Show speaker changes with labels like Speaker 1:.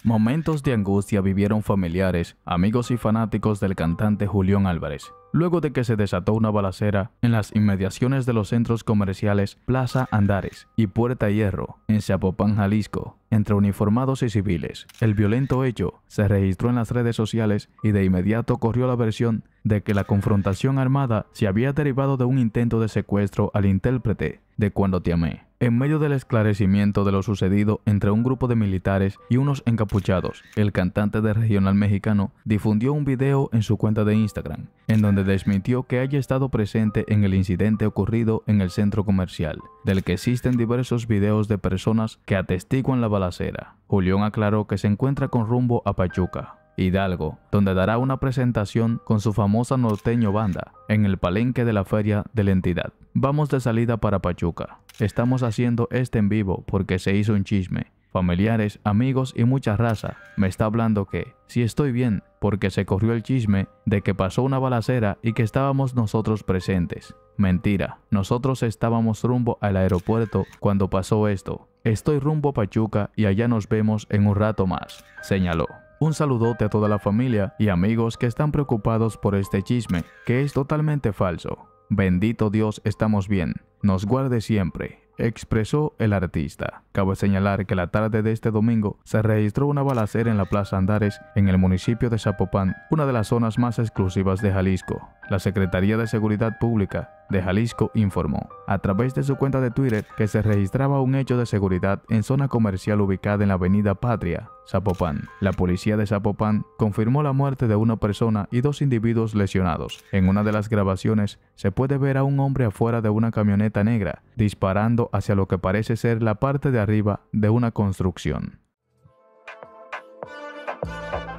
Speaker 1: Momentos de angustia vivieron familiares, amigos y fanáticos del cantante Julián Álvarez, luego de que se desató una balacera en las inmediaciones de los centros comerciales Plaza Andares y Puerta Hierro, en Zapopan, Jalisco, entre uniformados y civiles. El violento hecho se registró en las redes sociales y de inmediato corrió la versión de que la confrontación armada se había derivado de un intento de secuestro al intérprete de Cuando te amé. En medio del esclarecimiento de lo sucedido entre un grupo de militares y unos encapuchados, el cantante de regional mexicano difundió un video en su cuenta de Instagram, en donde desmintió que haya estado presente en el incidente ocurrido en el centro comercial, del que existen diversos videos de personas que atestiguan la balacera. Julián aclaró que se encuentra con rumbo a Pachuca, Hidalgo, donde dará una presentación con su famosa norteño banda en el palenque de la feria de la entidad. Vamos de salida para Pachuca. Estamos haciendo este en vivo porque se hizo un chisme. Familiares, amigos y mucha raza me está hablando que si estoy bien porque se corrió el chisme de que pasó una balacera y que estábamos nosotros presentes. Mentira, nosotros estábamos rumbo al aeropuerto cuando pasó esto. Estoy rumbo a Pachuca y allá nos vemos en un rato más, señaló. Un saludote a toda la familia y amigos que están preocupados por este chisme, que es totalmente falso. Bendito Dios, estamos bien. Nos guarde siempre, expresó el artista. Cabe señalar que la tarde de este domingo se registró una balacera en la Plaza Andares, en el municipio de Zapopan, una de las zonas más exclusivas de Jalisco. La Secretaría de Seguridad Pública de Jalisco informó, a través de su cuenta de Twitter, que se registraba un hecho de seguridad en zona comercial ubicada en la avenida Patria, Zapopan. La policía de Zapopan confirmó la muerte de una persona y 2 individuos lesionados. En una de las grabaciones se puede ver a un hombre afuera de una camioneta negra, disparando hacia lo que parece ser la parte de arriba de una construcción.